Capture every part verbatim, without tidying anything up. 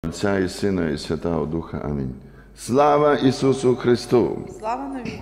Отця і Сина, і Святого Духа. Амінь. Слава Ісусу Христу! Слава навіки!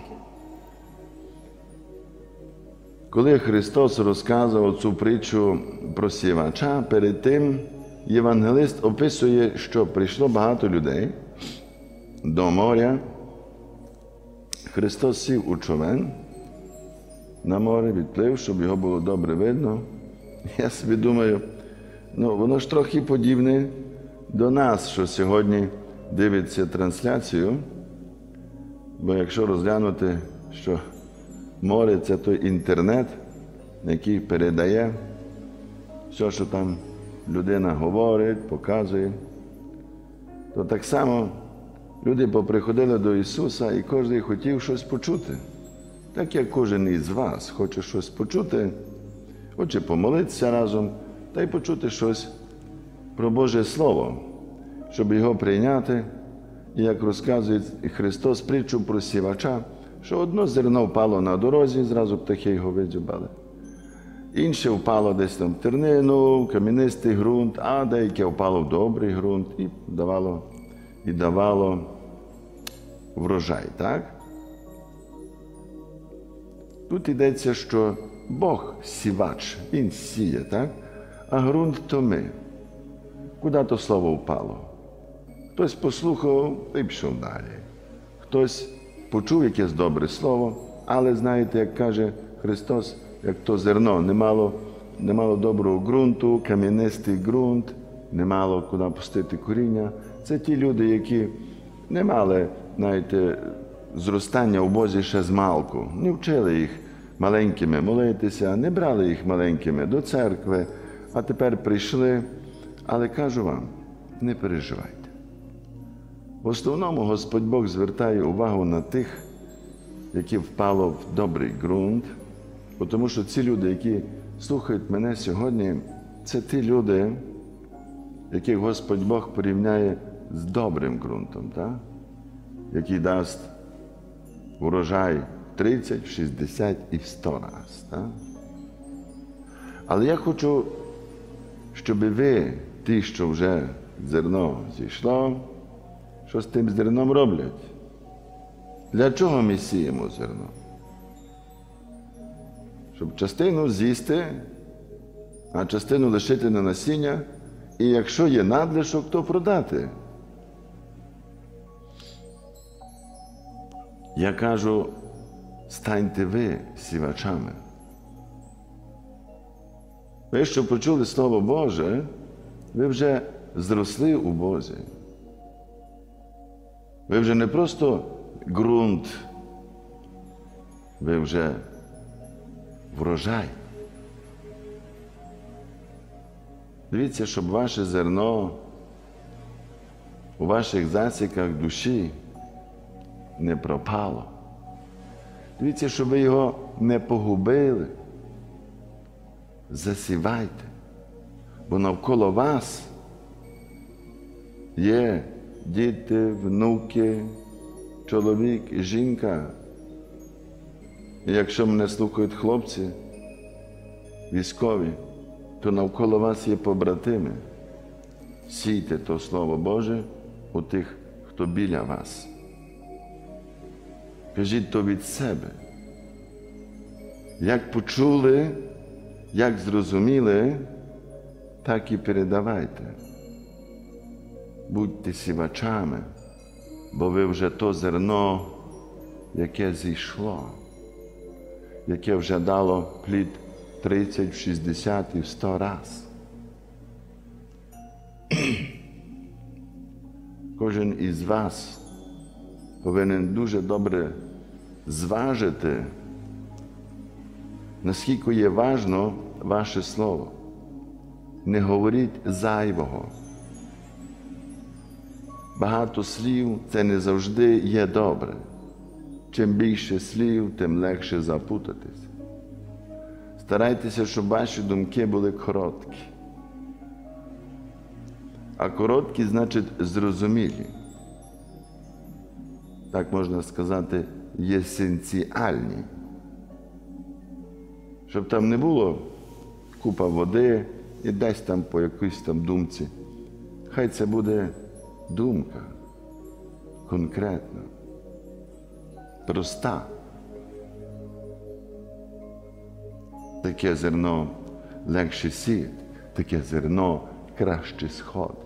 Коли Христос розказував цю притчу про сівача, перед тим євангелист описує, що прийшло багато людей до моря. Христос сів у човен на море, відплив, щоб його було добре видно. Я собі думаю, ну воно ж трохи подібне до нас, що сьогодні дивиться трансляцію, бо якщо розглянути, що море – це той інтернет, який передає все, що там людина говорить, показує, то так само люди поприходили до Ісуса, і кожен хотів щось почути. Так як кожен із вас хоче щось почути, хоче помолитися разом, та й почути щось про Боже Слово, щоб його прийняти. І як розказує Христос притчу про сівача, що одно зерно впало на дорозі, зразу птахи його видзюбали. Інше впало десь там в тернину, в кам'янистий ґрунт, а деяке впало в добрий ґрунт і давало, і давало врожай, так? Тут йдеться, що Бог сівач, Він сіє, так? А ґрунт то ми. Куди то слово впало? Хтось послухав і пішов далі. Хтось почув якесь добре слово, але знаєте, як каже Христос, як то зерно, не мало, не мало доброго ґрунту, кам'янистий ґрунт, не мало куди пустити коріння. Це ті люди, які не мали, знаєте, зростання у Бозі ще з малку, не вчили їх маленькими молитися, не брали їх маленькими до церкви, а тепер прийшли. Але кажу вам, не переживайте. В основному Господь Бог звертає увагу на тих, які впало в добрий ґрунт, тому що ці люди, які слухають мене сьогодні, це ті люди, яких Господь Бог порівняє з добрим ґрунтом, так? Який дасть урожай тридцять, шістдесят і сто раз. Так? Але я хочу, щоб ви, ті, що вже зерно зійшло, що з тим зерном роблять? Для чого ми сіємо зерно? Щоб частину з'їсти, а частину лишити на насіння, і якщо є надлишок, то продати. Я кажу, станьте ви сівачами. Ви, що почули Слово Боже, ви вже зросли у Бозі. Ви вже не просто ґрунт, ви вже врожай. Дивіться, щоб ваше зерно у ваших засіках душі не пропало. Дивіться, щоб ви його не погубили. Засівайте, бо навколо вас є діти, внуки, чоловік і жінка. І якщо мене слухають хлопці, військові, то навколо вас є побратими. Сійте то Слово Боже у тих, хто біля вас. Кажіть то від себе. Як почули, як зрозуміли, так і передавайте. Будьте сівачами, бо ви вже то зерно, яке зійшло, яке вже дало плід тридцять, шістдесят і сто раз. Кожен із вас повинен дуже добре зважити, наскільки є важно ваше слово. Не говоріть зайвого. Багато слів – це не завжди є добре. Чим більше слів, тим легше запутатись. Старайтеся, щоб ваші думки були короткі. А короткі – значить зрозумілі. Так можна сказати, єсенціальні. Щоб там не було купа води і десь там по якійсь там думці. Хай це буде думка, конкретна, проста. Таке зерно легше сіяти, таке зерно краще сходить.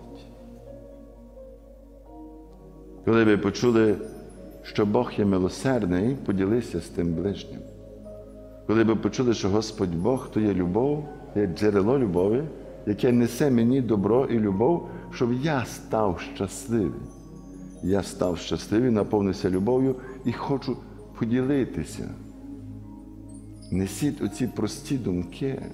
Коли ви почули, що Бог є милосердний, поділися з тим ближнім. Коли ви почули, що Господь Бог – то є любов, є джерело любові, яке несе мені добро і любов, щоб я став щасливий. Я став щасливий, наповнився любов'ю і хочу поділитися. Несіть оці прості думки.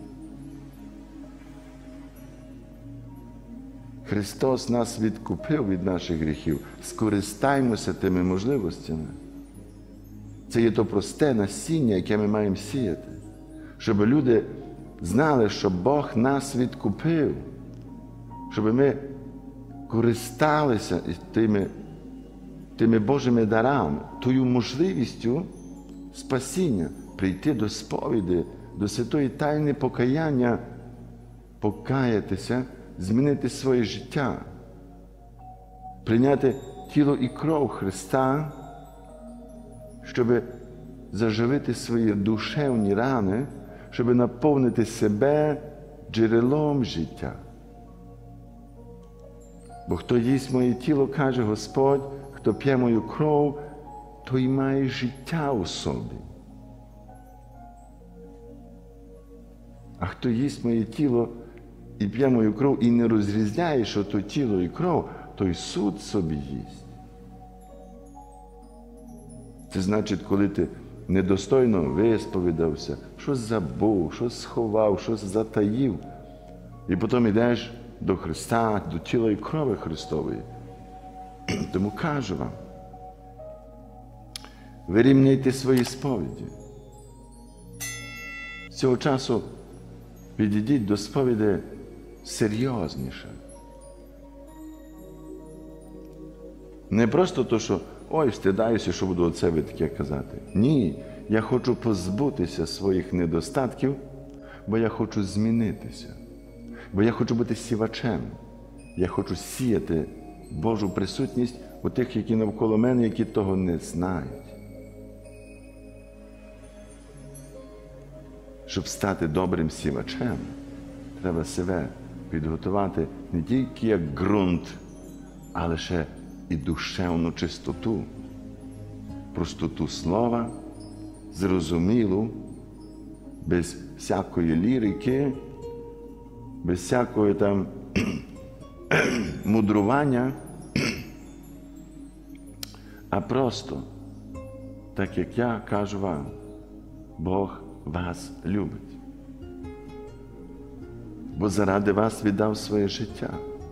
Христос нас відкупив від наших гріхів. Скористаймося тими можливостями. Це є то просте насіння, яке ми маємо сіяти. Щоб люди знали, що Бог нас відкупив. Щоб ми користалися тими, тими Божими дарами, тою можливістю спасіння, прийти до сповіді, до святої тайни покаяння, покаятися, змінити своє життя, прийняти тіло і кров Христа, щоб заживити свої душевні рани, щоб наповнити себе джерелом життя. Бо хто їсть моє тіло, каже Господь, хто п'є мою кров, той має життя у собі. А хто їсть моє тіло і п'є мою кров, і не розрізняє, що то тіло і кров, той суд собі їсть. Це значить, коли ти недостойно висповідався, щось забув, щось сховав, щось затаїв, і потім йдеш до Христа, до тіла і крови Христової. Тому кажу вам, вирівняйте свої сповіді. З цього часу підійдіть до сповіді серйозніше. Не просто то, що «Ой, встидаюся, що буду оце ви таке казати». Ні, я хочу позбутися своїх недостатків, бо я хочу змінитися. Бо я хочу бути сівачем. Я хочу сіяти Божу присутність у тих, які навколо мене, які того не знають. Щоб стати добрим сівачем, треба себе підготувати не тільки як ґрунт, але ще і душевну чистоту, простоту слова, зрозумілу, без всякої лірики, без всякої там мудрування, а просто, так як я кажу вам, Бог вас любить. Бо заради вас віддав своє життя.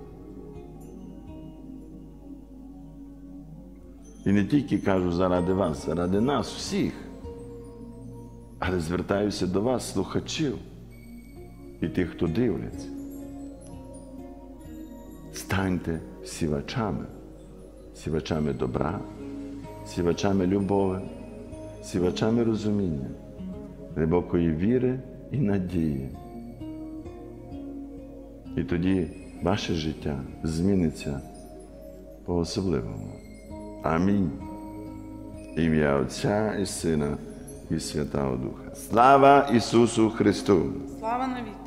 І не тільки кажу заради вас, заради нас всіх, але звертаюся до вас, слухачів, і тих, хто дивляться. Станьте сівачами, сівачами добра, сівачами любові, сівачами розуміння, глибокої віри і надії. І тоді ваше життя зміниться по-особливому. Амінь. Ім'я Отця і Сина і Святого Духа. Слава Ісусу Христу! Слава навіки!